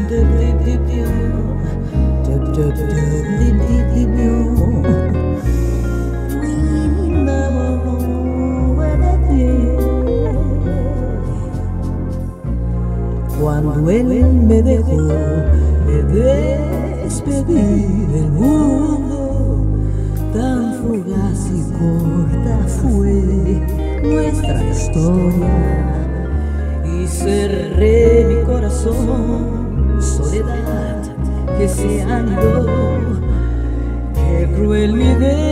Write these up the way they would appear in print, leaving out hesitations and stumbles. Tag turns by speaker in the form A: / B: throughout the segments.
A: Cuando él me dejó, me despedí del mundo. Tan fugaz y corta fue nuestra historia, y cerré mi corazón, soledad que se ha ido. Qué cruel mi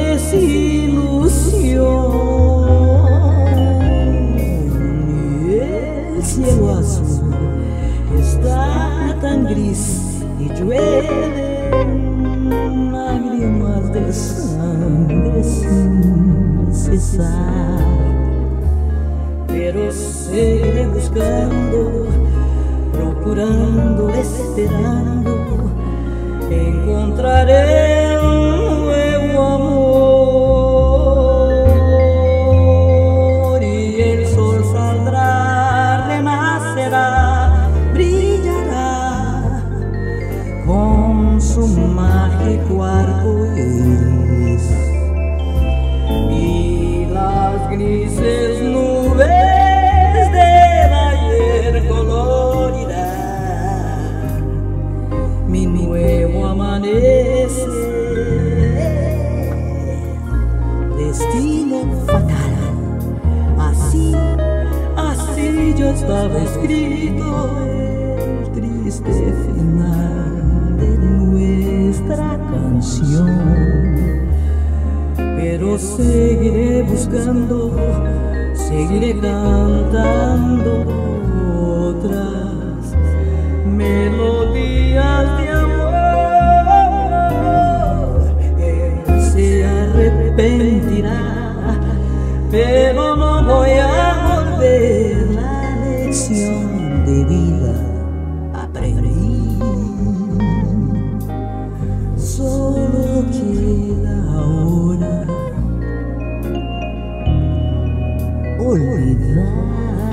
A: desilusión, y el cielo azul está tan gris y llueven lágrimas de sangre sin cesar. Pero seguiré buscando, procurando, esperando, encontraré un nuevo amor, y el sol saldrá, renacerá, brillará con su mágico arco iris, y las grises nubes del ayer colorirán mi nuevo amanecer. Destino fatal, así ya estaba escrito el triste final de nuestra canción. Pero seguiré buscando, seguiré cantando otras melodías de amor. Él se arrepentirá, pero no voy a volver. La lección de vida aprendí. Solo queda ahora olvidar.